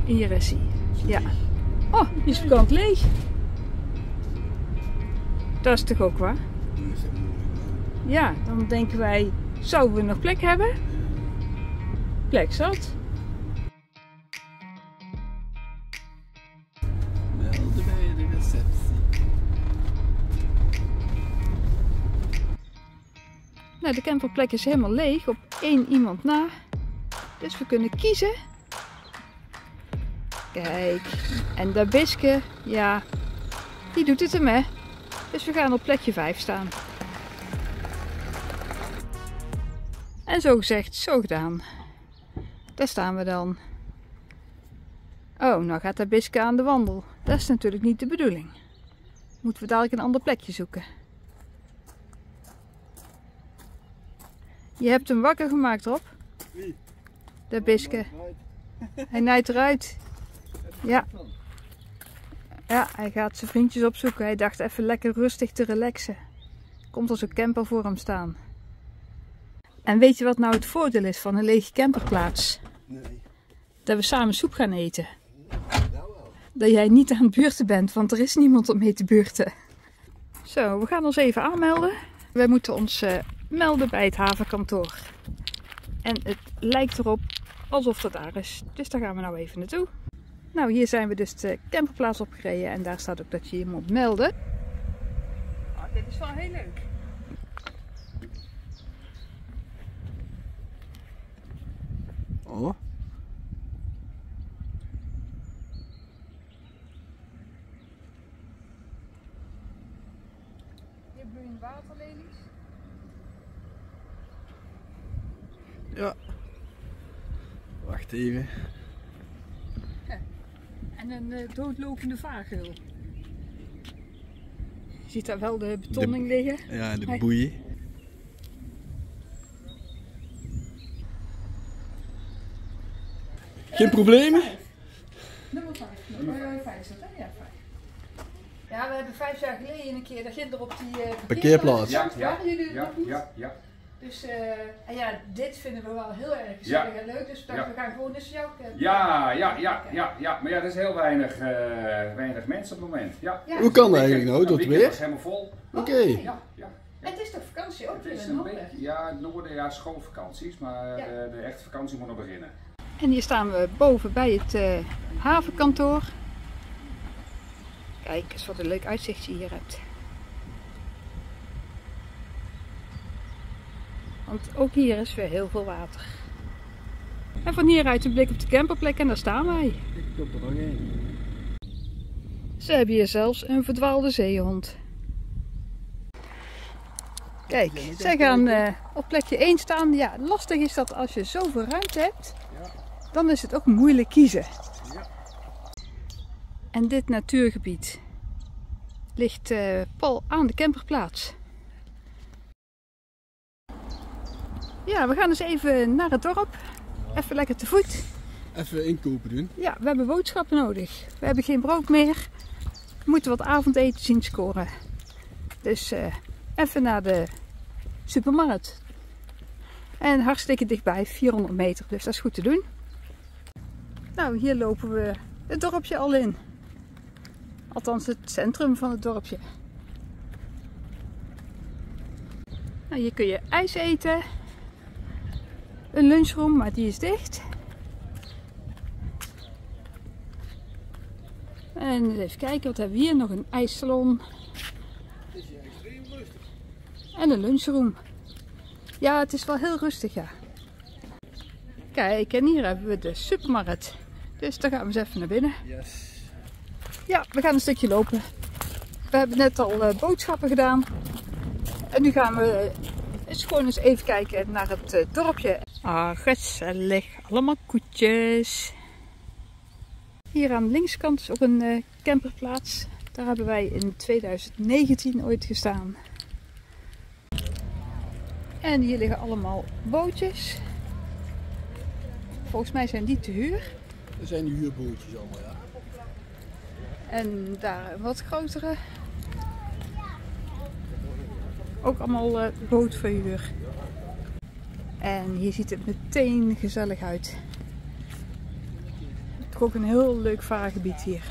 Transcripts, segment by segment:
Hier is hij. Ja. Oh, die is bekend leeg. Dat is toch ook waar? Ja, dan denken wij, zouden we nog plek hebben? Plek zat. Melden bij de receptie. Nou, de camperplek is helemaal leeg op 1 iemand na. Dus we kunnen kiezen. Kijk, en dat Biske, ja, die doet het hem, hè. Dus we gaan op plekje 5 staan. En zo gezegd, zo gedaan. Daar staan we dan. Oh, nou gaat dat Biske aan de wandel. Dat is natuurlijk niet de bedoeling. Moeten we dadelijk een ander plekje zoeken. Je hebt hem wakker gemaakt, Rob. Wie? De Biske. Hij nijdt eruit. Ja. Ja, hij gaat zijn vriendjes opzoeken. Hij dacht even lekker rustig te relaxen. Komt er zo'n camper voor hem staan. En weet je wat nou het voordeel is van een lege camperplaats? Nee. Dat we samen soep gaan eten. Dat jij niet aan het buurten bent, want er is niemand om mee te buurten. Zo, we gaan ons even aanmelden. Wij moeten ons melden bij het havenkantoor. En het lijkt erop alsof dat daar is. Dus daar gaan we nou even naartoe. Nou, hier zijn we dus de camperplaats opgereden en daar staat ook dat je je moet melden. Oh, dit is wel heel leuk. Oh. Hier bloeien waterlelies. Ja. Wacht even. En een doodlopende vaargeul. Je ziet daar wel de betonning liggen. Ja, de boeien. Geen problemen? Nummer 5. Nummer 5 is dat, hè? Ja, 5. Ja, we hebben 5 jaar geleden een keer ginder op die Parkeerplaats. Ja, waren jullie er Ja, nog niet? ja. Dus en ja, dit vinden we wel heel erg gezellig en leuk. Dus we gaan gewoon eens jouw Ja. Maar ja, er is heel weinig mensen op het moment. Ja. Hoe kan dat eigenlijk nou, dat weer? weer? Het is helemaal vol. Oké. Ja. En het is toch vakantie ook Het weer is in een Noorden? beetje, ja, het noorden, ja, schoolvakanties, maar de echte vakantie moet nog beginnen. En hier staan we boven bij het havenkantoor. Kijk eens wat een leuk uitzicht je hier hebt. Want ook hier is weer heel veel water. En van hieruit een blik op de camperplek en daar staan wij. Ik kom er nog één. Ze hebben hier zelfs een verdwaalde zeehond. Kijk, zij gaan op plekje 1 staan. Ja, lastig is dat als je zoveel ruimte hebt, dan is het ook moeilijk kiezen. En dit natuurgebied ligt pal aan de camperplaats. Ja, we gaan eens even naar het dorp. Even lekker te voet. Even inkopen doen. Ja, we hebben boodschappen nodig. We hebben geen brood meer. We moeten wat avondeten zien scoren. Dus even naar de supermarkt. En hartstikke dichtbij, 400 meter. Dus dat is goed te doen. Nou, hier lopen we het dorpje al in. Althans het centrum van het dorpje. Nou, hier kun je ijs eten. Een lunchroom, maar die is dicht. En even kijken, wat hebben we hier? Nog een ijssalon. En een lunchroom. Ja, het is wel heel rustig, ja. Kijk, en hier hebben we de supermarkt. Dus daar gaan we eens even naar binnen. Yes. Ja, we gaan een stukje lopen. We hebben net al boodschappen gedaan. En nu gaan we gewoon eens even kijken naar het dorpje. Ah, gezellig. Allemaal koetjes. Hier aan de linkskant is ook een camperplaats. Daar hebben wij in 2019 ooit gestaan. En hier liggen allemaal bootjes. Volgens mij zijn die te huur. Er zijn die huurbootjes allemaal, ja. En daar een wat grotere. Ook allemaal bootverhuur. En hier ziet het meteen gezellig uit. Toch ook een heel leuk vaargebied hier.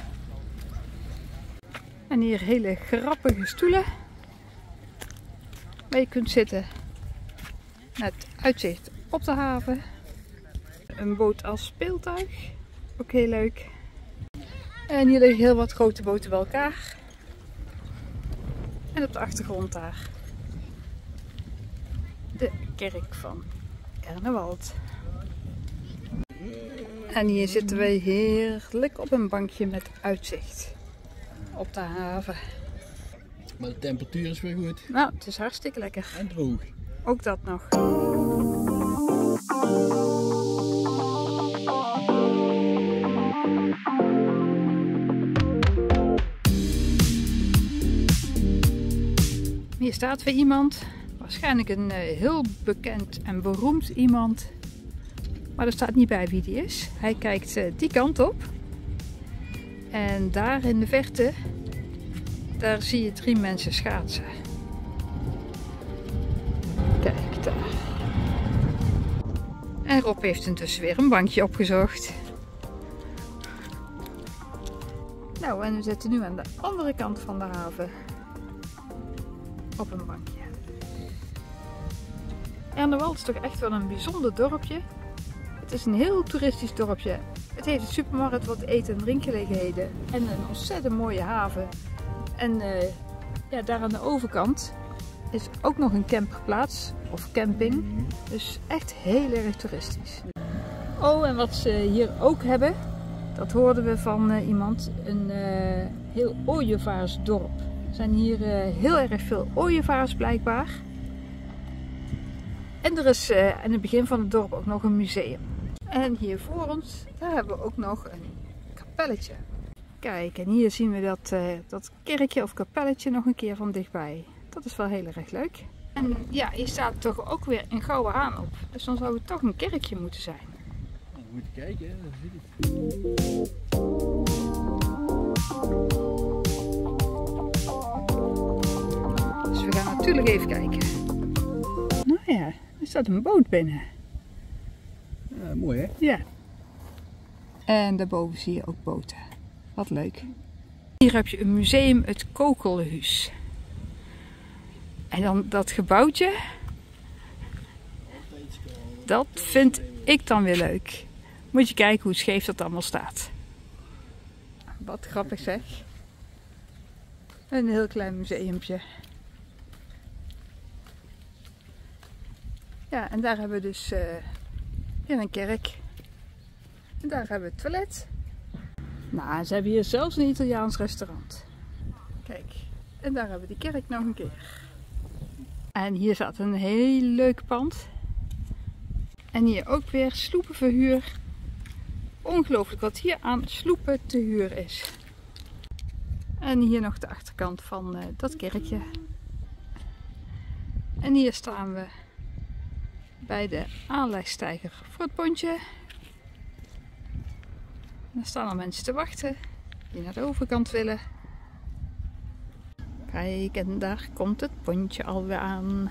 En hier hele grappige stoelen. Waar je kunt zitten. Met uitzicht op de haven. Een boot als speeltuig. Ook heel leuk. En hier liggen heel wat grote boten bij elkaar. En op de achtergrond daar de kerk van Ernewald. En hier zitten wij heerlijk op een bankje met uitzicht op de haven. Maar de temperatuur is weer goed. Nou, het is hartstikke lekker. En droog. Ook dat nog. Hier staat weer iemand. Waarschijnlijk een heel bekend en beroemd iemand. Maar er staat niet bij wie die is. Hij kijkt die kant op. En daar in de verte, daar zie je 3 mensen schaatsen. Kijk daar. En Rob heeft intussen weer een bankje opgezocht. Nou, en we zitten nu aan de andere kant van de haven. Op een bankje. Ernewald is toch echt wel een bijzonder dorpje. Het is een heel toeristisch dorpje. Het heeft een supermarkt, wat eten- en drinkgelegenheden en een ontzettend mooie haven. En ja, daar aan de overkant is ook nog een camperplaats of camping. Dus echt heel erg toeristisch. Oh, en wat ze hier ook hebben, dat hoorden we van iemand, een heel ooievaarsdorp. Er zijn hier heel erg veel ooievaars blijkbaar. En er is aan het begin van het dorp ook nog een museum. En hier voor ons, daar hebben we ook nog een kapelletje. Kijk, en hier zien we dat kerkje of kapelletje nog een keer van dichtbij. Dat is wel heel erg leuk. En ja, hier staat toch ook weer een gouden haan op. Dus dan zou het toch een kerkje moeten zijn. Nou, we moeten kijken, hè. Dat zie ik. Dus we gaan natuurlijk even kijken. Nou ja, er staat een boot binnen. Ja, mooi hè? Ja. En daarboven zie je ook boten. Wat leuk. Hier heb je een museum, het Kokelhuis. En dan dat gebouwtje. Dat vind ik dan weer leuk. Moet je kijken hoe scheef dat allemaal staat. Wat grappig zeg. Een heel klein museumpje. Ja, en daar hebben we dus weer een kerk. En daar hebben we het toilet. Nou, ze hebben hier zelfs een Italiaans restaurant. Kijk, en daar hebben we die kerk nog een keer. En hier staat een heel leuk pand. En hier ook weer sloepenverhuur. Ongelooflijk wat hier aan sloepen te huur is. En hier nog de achterkant van dat kerkje. En hier staan we bij de aanlegsteiger voor het pontje. Daar staan al mensen te wachten die naar de overkant willen. Kijk, en daar komt het pontje alweer aan.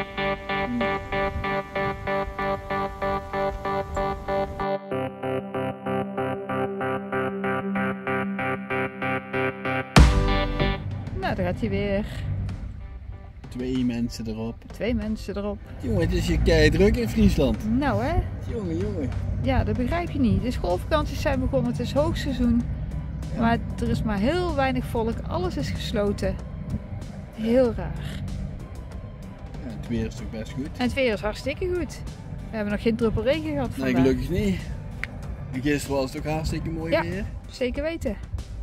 Nou, daar gaat hij weer. 2 mensen erop. 2 mensen erop. Jongen, het is hier keidruk in Friesland. Nou hè? Jongen. Ja, dat begrijp je niet. De schoolvakanties zijn begonnen, het is hoogseizoen. Ja. Maar er is maar heel weinig volk, alles is gesloten. Heel raar. Ja, het weer is toch best goed? En het weer is hartstikke goed. We hebben nog geen druppel regen gehad vandaag. Nee, gelukkig niet. En gisteren was het ook hartstikke mooi weer. Zeker weten.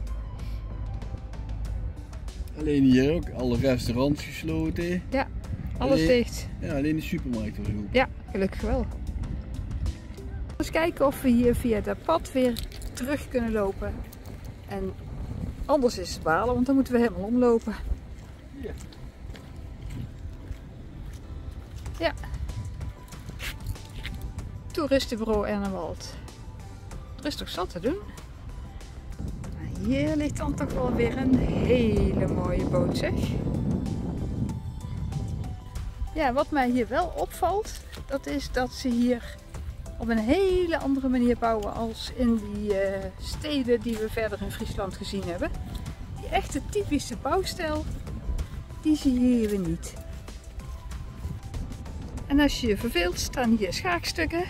Alleen hier ook, alle restaurants gesloten. Ja, alles dicht. Ja, alleen de supermarkt was open. Ja, gelukkig wel. Eens kijken of we hier via dat pad weer terug kunnen lopen. En anders is het balen, want dan moeten we helemaal omlopen. Ja. Ja. Toeristenbureau Ernewald. Er is toch zat te doen? Hier ligt dan toch wel weer een hele mooie boot, zeg. Ja, wat mij hier wel opvalt, dat is dat ze hier op een hele andere manier bouwen als in die steden die we verder in Friesland gezien hebben. Die echte typische bouwstijl, die zie je hier weer niet. En als je je verveelt, staan hier schaakstukken.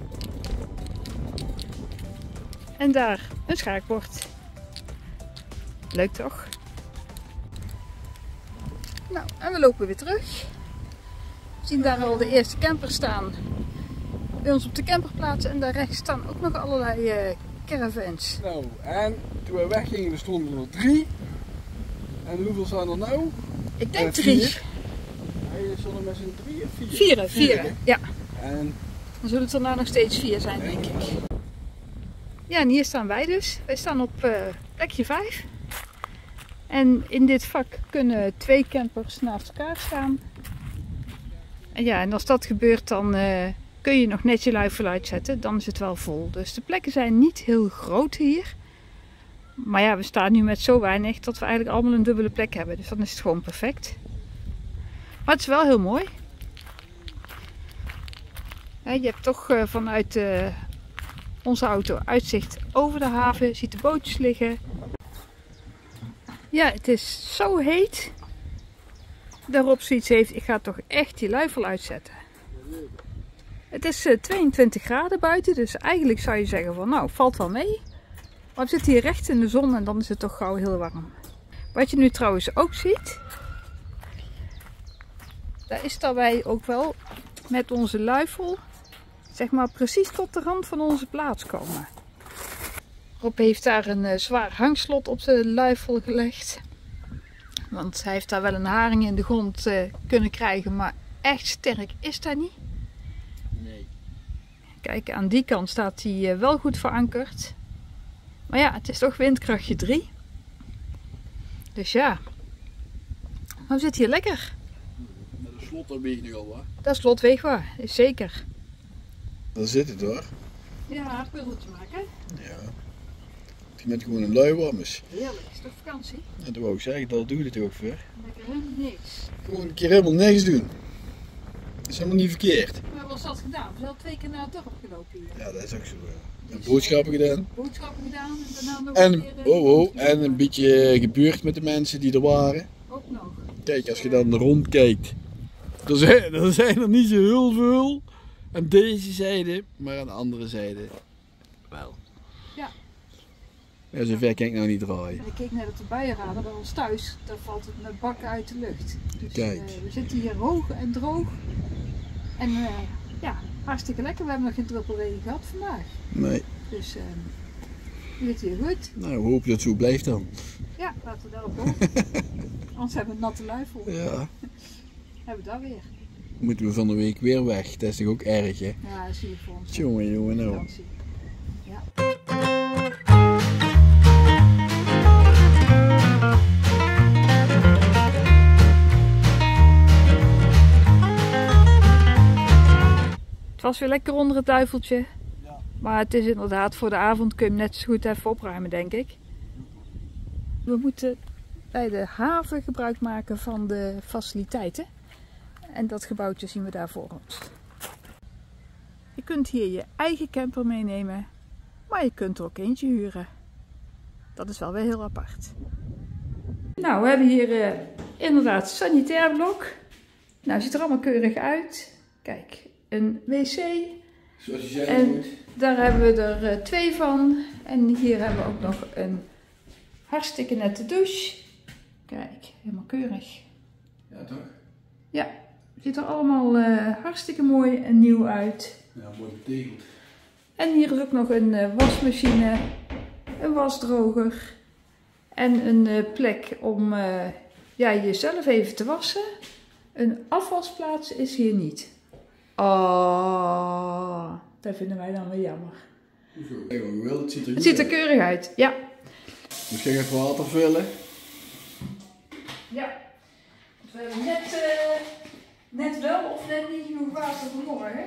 En daar een schaakbord. Leuk toch? Nou, en we lopen weer terug. We zien daar al de eerste campers staan. Bij ons op de camperplaats. En daar rechts staan ook nog allerlei caravans. Nou, en toen we weggingen, er stonden er 3. En hoeveel zijn er nou? Ik denk 3. Hij stonden met z'n 3 of 4? 4, ja. En Dan zullen het er nou nog steeds 4 zijn, denk ik. Ja, en hier staan wij dus. Wij staan op plekje 5. En in dit vak kunnen 2 campers naast elkaar staan. En ja, en als dat gebeurt, dan kun je nog net je luifel uitzetten. Dan is het wel vol. Dus de plekken zijn niet heel groot hier. Maar ja, we staan nu met zo weinig dat we eigenlijk allemaal een dubbele plek hebben. Dus dan is het gewoon perfect. Maar het is wel heel mooi. Je hebt toch vanuit onze auto uitzicht over de haven. Je ziet de bootjes liggen. Ja, het is zo heet. Daarop zoiets heeft, ik ga toch echt die luifel uitzetten. Het is 22 graden buiten, dus eigenlijk zou je zeggen van nou, valt wel mee. Maar we zitten hier recht in de zon en dan is het toch gauw heel warm. Wat je nu trouwens ook ziet, daar is dat wij ook wel met onze luifel, zeg maar precies tot de rand van onze plaats komen. Rob heeft daar een zwaar hangslot op zijn luifel gelegd. Want hij heeft daar wel een haring in de grond kunnen krijgen, maar echt sterk is dat niet. nee. Kijk, aan die kant staat hij wel goed verankerd. Maar ja, het is toch windkrachtje 3. Dus ja, maar we zitten hier lekker. Met een slot dan weeg je nog al wat. Dat slot weegt wat, is zeker. Daar zit het hoor. Ja, een puzzeltje maken. Ja. Met gewoon een lui warm is. Heerlijk, is toch vakantie? En dat wou ik zeggen, dat doe je het ook voor. Lekker helemaal niks. Gewoon een keer helemaal niks doen. Dat is helemaal niet verkeerd. We hebben ons dat gedaan. We zijn al 2 keer naar het dorp gelopen hier. Ja, dat is ook zo. En boodschappen gedaan. Boodschappen gedaan en daarna nog En, een keer, en een beetje gebeurd met de mensen die er waren. ook nog. Kijk, als je dan rondkijkt, dan zijn er niet zo heel veel aan deze zijde, maar aan de andere zijde wel. Ja. Ja, zover kan ik nou niet draaien. En ik keek net op de buienradar bij ons thuis, daar valt het met bakken uit de lucht. Dus Kijk. we zitten hier hoog en droog. En ja, hartstikke lekker. We hebben nog geen druppel regen gehad vandaag. Nee. Dus we zitten hier goed. Nou, we hopen dat het zo blijft dan. Ja, laten we daarop hopen. Anders hebben we een natte luifel. Ja. Hebben we dat weer. Moeten we van de week weer weg. Dat is toch ook erg, hè? Ja, dat zie je voor ons. Jongen, nou. Vakantie. Ja. Het was weer lekker onder het duiveltje. Ja. Maar het is inderdaad voor de avond kun je hem net zo goed even opruimen, denk ik. We moeten bij de haven gebruik maken van de faciliteiten. En dat gebouwtje zien we daar voor ons. Je kunt hier je eigen camper meenemen, maar je kunt er ook eentje huren. Dat is wel weer heel apart. Nou, we hebben hier inderdaad sanitair blok. Nou, het ziet er allemaal keurig uit. Kijk, een wc. Zoals je zei, En daar hebben we er 2 van. En hier hebben we ook nog een hartstikke nette douche. Kijk, helemaal keurig. Ja, toch? Ja, het ziet er allemaal hartstikke mooi en nieuw uit. Ja, mooi betegeld. En hier is ook nog een wasmachine, een wasdroger en een plek om ja, jezelf even te wassen. Een afwasplaats is hier niet. Oh, dat vinden wij dan wel jammer. Hoezo? Het ziet er goed Het ziet er uit. keurig uit, ja. Misschien even water vullen. Ja, we hebben net wel of net niet genoeg water vanmorgen.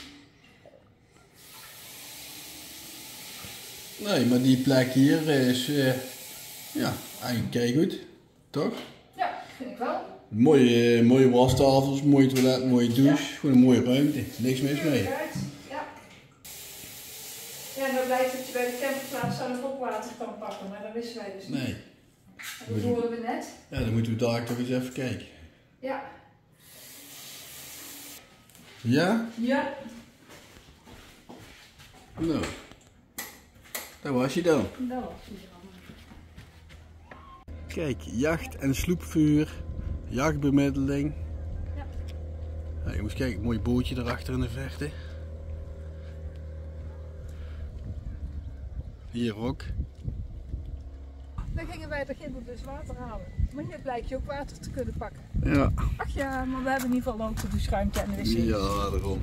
Nee, maar die plek hier is ja, eigenlijk kei goed. Toch? Ja, vind ik wel. Mooie wastafels, mooi toilet, mooie douche. Gewoon een mooie ruimte. Niks mis mee. Ja. blijkt dat je bij de camperplaats zelf ook water kan pakken, maar dat wisten wij dus niet. Nee. En dat hoorden we net. Ja, dan moeten we daar toch eens even kijken. Ja. Ja? Ja. Nou. Daar was je dan. Dat was hij dan. Kijk, jacht- en sloepvuur, jachtbemiddeling. Ja. Nou, je moet kijken, een mooi bootje erachter in de verte. Hier ook. Dan gingen wij er ginder dus water halen. Maar hier blijkt je ook water te kunnen pakken. Ja. Ach ja, maar we hebben in ieder geval ook de doucheruimte en de wc. Ja, daarom.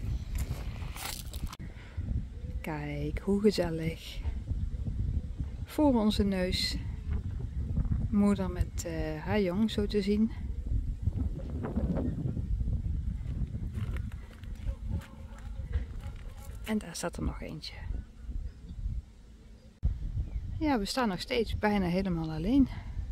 Kijk, hoe gezellig. Voor onze neus. Moeder met haar jong, zo te zien. En daar staat er nog eentje. Ja, we staan nog steeds bijna helemaal alleen.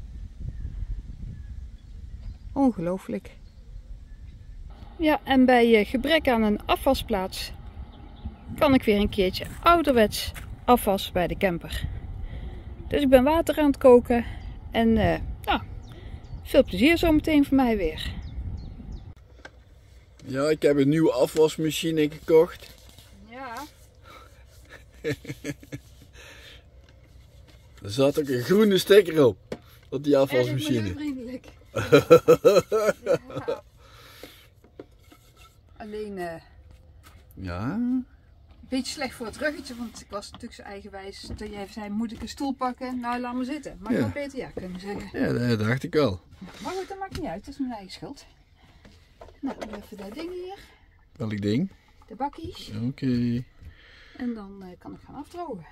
Ongelooflijk. Ja, en bij gebrek aan een afwasplaats kan ik weer een keertje ouderwets afwas bij de camper. Dus ik ben water aan het koken en nou, veel plezier zometeen voor mij weer. Ja, ik heb een nieuwe afwasmachine gekocht. Ja. Er zat ook een groene sticker op die afwasmachine. Erg milieuvriendelijk. Ja. Alleen Ja? een beetje slecht voor het ruggetje, want ik was natuurlijk zo eigenwijs dat jij zei, moet ik een stoel pakken? Nou, laat me zitten. Maar ik Ja. had beter ja kunnen zeggen. Ja, dat dacht ik al. Maar goed, dat maakt niet uit, het is mijn eigen schuld. Nou, dan even dat ding hier, Welk ding? de bakkies. Oké. En dan kan ik gaan afdrogen.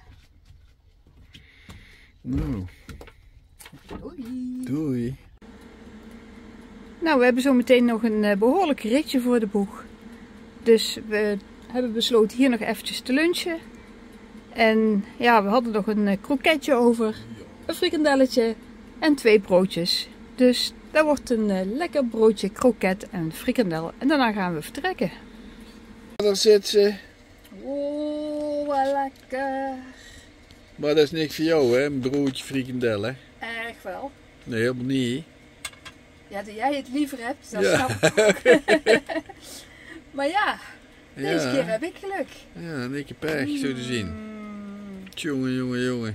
Nou, Doei! doei. Nou, we hebben zo meteen nog een behoorlijk ritje voor de boeg. Dus we hebben besloten hier nog eventjes te lunchen. En ja, we hadden nog een kroketje over, een frikandelletje en 2 broodjes. Dus dat wordt een lekker broodje kroket en frikandel. En daarna gaan we vertrekken. Daar zit ze. Oh, wat lekker. Maar dat is niks voor jou, hè? Een broodje frikandel, hè? Erg wel. Nee, helemaal niet. Ja, dat jij het liever hebt, dat Ja. snap ik. Maar ja, deze Ja. keer heb ik geluk. Ja, een dikke pech, zo te zien. Jongen, jongen, jongen.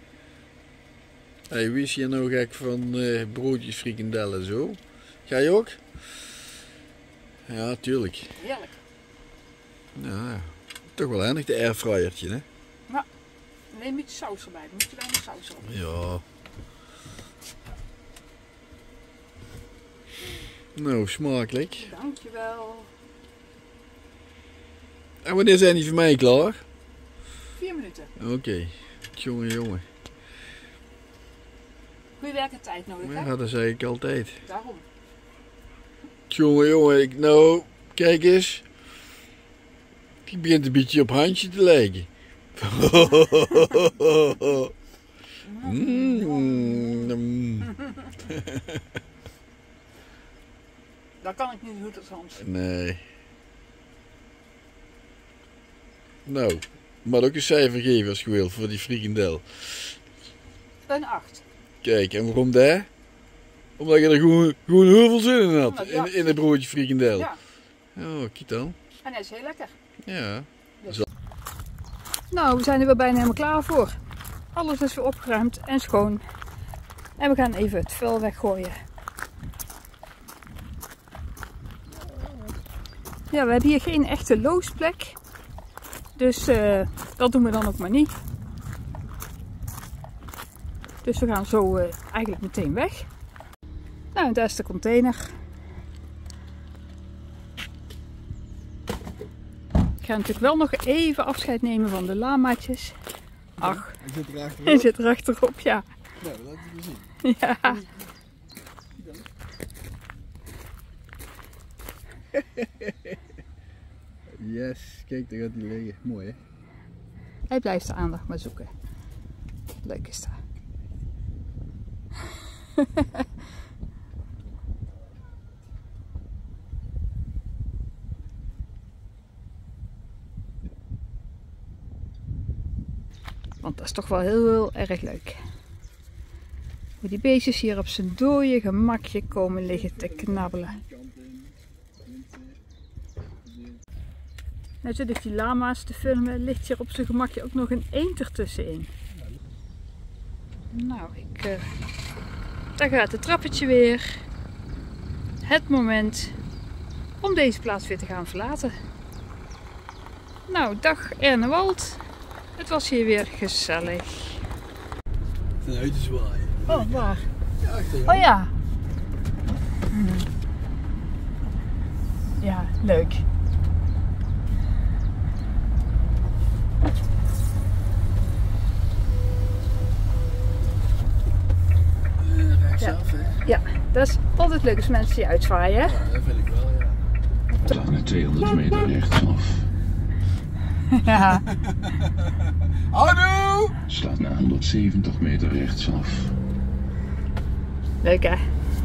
Hey, wie is hier nou gek van broodjes frikandellen zo? Ga je ook? Ja, tuurlijk. Heerlijk. Ja, toch wel handig, de airfryertje, hè? Neem een beetje saus erbij, dan moet je weinig saus op. Ja. Nou, smakelijk. Dankjewel. En wanneer zijn die voor mij klaar? 4 minuten. Oké. Jongen, jongen. Goeie werktijd nodig, hè? Ja, dat zei ik altijd. Daarom. Jongen, jongen, nou, kijk eens. Die begint een beetje op handje te lijken. Mm. Dat kan ik niet goed als Hans. Nee. Nou, maar ook een cijfer geven als je wilt voor die frikandel. Een 8. Kijk, en waarom daar? Omdat je er gewoon heel veel zin in had. Ja. In een broodje frikandel. Ja, Oh, kijk dan. en hij is heel lekker. Ja. Nou, we zijn er weer bijna helemaal klaar voor. Alles is weer opgeruimd en schoon. En we gaan even het vuil weggooien. Ja, we hebben hier geen echte loosplek. Dus dat doen we dan ook maar niet. Dus we gaan zo eigenlijk meteen weg. Nou, en daar is de container. Ik ga natuurlijk wel nog even afscheid nemen van de lamaatjes. Ach, Hij zit er hij achterop. zit er achterop, ja. Nou, laat het zien. Ja. Yes, kijk, daar gaat hij liggen. Mooi, hè? Hij blijft de aandacht maar zoeken. Leuk is dat. Want dat is toch wel heel erg leuk. Hoe die beestjes hier op zijn dode gemakje komen liggen te knabbelen. Net zit ik die lama's te filmen, ligt hier op zijn gemakje ook nog een eend ertussenin. Nou, daar gaat het trappetje weer. Het moment om deze plaats weer te gaan verlaten. Nou, dag Ernewald. Het was hier weer gezellig. Het is uit te zwaaien. Oh, waar? Ja, achterin. Oh ja. Ja, leuk. Rechtsaf, hè? Ja, dat is altijd leuk als mensen je uitzwaaien. Hè? Ja, dat vind ik wel, ja. Staan 200 meter rechtsaf. Ja. Hallo! Slaat naar 170 meter rechtsaf. Leuk hè? Ja.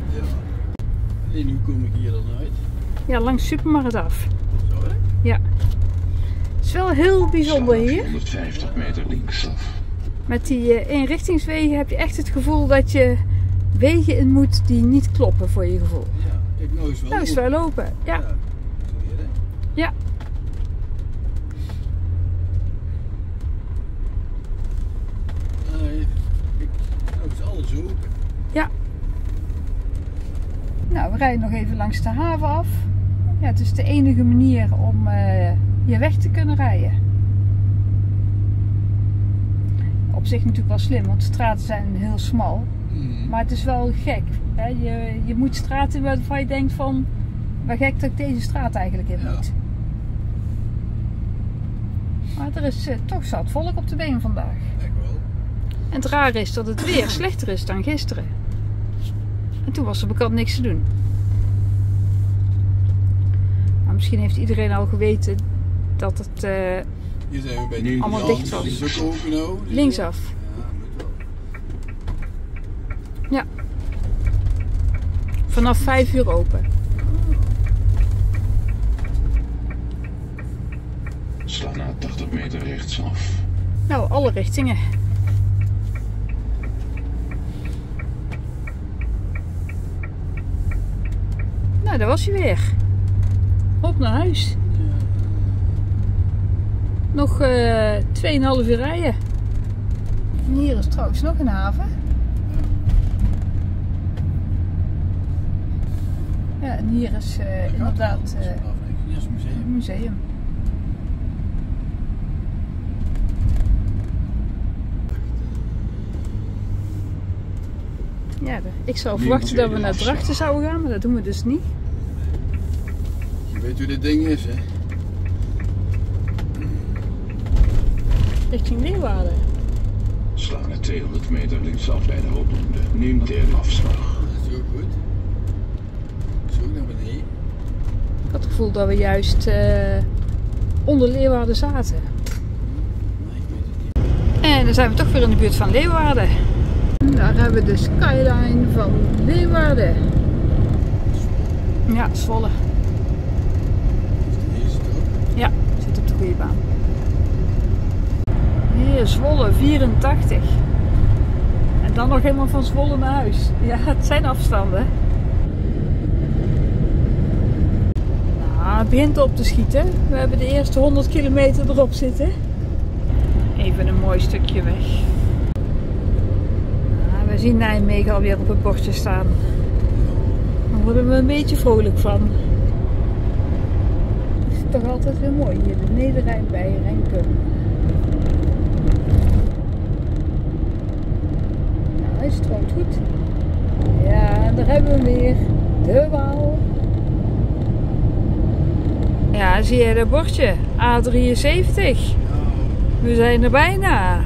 En hoe kom ik hier dan uit? Ja, langs de supermarkt af. Zo, hè? Ja. Het is wel heel bijzonder Slaat hier. 150 meter linksaf. Met die eenrichtingswegen heb je echt het gevoel dat je wegen in moet die niet kloppen voor je gevoel. Ja, ik nou eens wel. Nou is het wel open. Ja. Zo hier, hè? Ja. Nou is alles open. Ja. Nou, we rijden nog even langs de haven af. Ja, het is de enige manier om hier weg te kunnen rijden. Op zich natuurlijk wel slim, want de straten zijn heel smal. Maar het is wel gek. Hè? Je moet straten waarvan je denkt van, waar gek dat ik deze straat eigenlijk in moet. Maar er is toch zat volk op de been vandaag. Echt wel. En het rare is dat het weer slechter is dan gisteren. En toen was er bekend niks te doen. Maar misschien heeft iedereen al geweten dat het Hier zijn we bij die allemaal dicht was. Die is ook open nou. Dus linksaf. ja, moet wel. Ja. Vanaf 5 uur open. Slaat naar 80 meter rechtsaf. Nou, alle richtingen. Nou, daar was hij weer. Op naar huis. Nog 2,5 uur rijden. En hier is trouwens nog een haven. Ja, en hier is inderdaad Hier is het museum. een museum. Ja, ik zou verwachten dat we naar Drachten zouden gaan, maar dat doen we dus niet. Je weet hoe dit ding is, hè? Richting Leeuwarden. Slaat naar 200 meter linksaf bij de rotonde. Neem de afslag. Dat is ook goed. Zo naar beneden. Ik had het gevoel dat we juist onder Leeuwarden zaten. Maar ik weet het niet. En dan zijn we toch weer in de buurt van Leeuwarden. Daar hebben we de skyline van Leeuwarden. Ja, Zwolle. Hier is het ook. Ja, zit op de goede baan. Hier, Zwolle 84. En dan nog helemaal van Zwolle naar huis. Ja, het zijn afstanden. Nou, het begint op te schieten. We hebben de eerste 100 kilometer erop zitten. Even een mooi stukje weg. Nou, we zien Nijmegen alweer op het bordje staan. Daar worden we een beetje vrolijk van. Het is toch altijd weer mooi hier, de Nederrijn bij Renkum. Nou, hij stroomt goed. Ja, en daar hebben we weer de Waal. Ja, zie je dat bordje? A73. We zijn er bijna.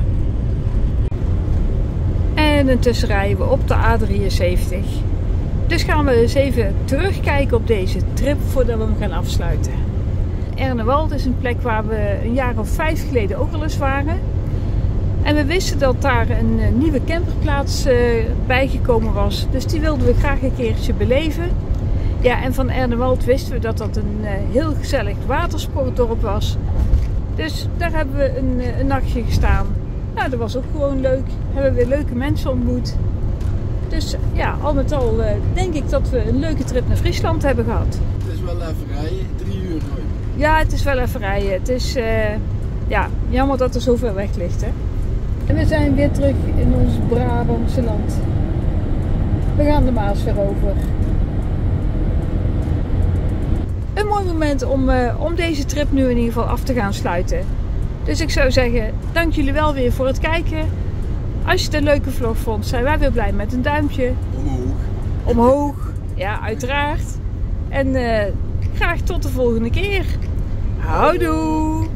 En intussen rijden we op de A73. Dus gaan we eens even terugkijken op deze trip voordat we hem gaan afsluiten. Ernewald is een plek waar we een jaar of 5 geleden ook al eens waren. En we wisten dat daar een nieuwe camperplaats bijgekomen was. Dus die wilden we graag een keertje beleven. Ja, en van Ernewald wisten we dat dat een heel gezellig watersportdorp was. Dus daar hebben we een nachtje gestaan. Nou, dat was ook gewoon leuk. Hebben we weer leuke mensen ontmoet. Dus ja, al met al denk ik dat we een leuke trip naar Friesland hebben gehad. Het is wel even rijden, 3 uur nooit. Ja, het is wel even rijden. Het is ja, jammer dat er zoveel weg ligt, hè. En we zijn weer terug in ons Brabantse land. We gaan de Maas weer over. Een mooi moment om deze trip nu in ieder geval af te gaan sluiten. Dus ik zou zeggen, dank jullie wel weer voor het kijken. Als je het een leuke vlog vond, zijn wij weer blij met een duimpje. Omhoog. Ja, uiteraard. En graag tot de volgende keer. Houdoe!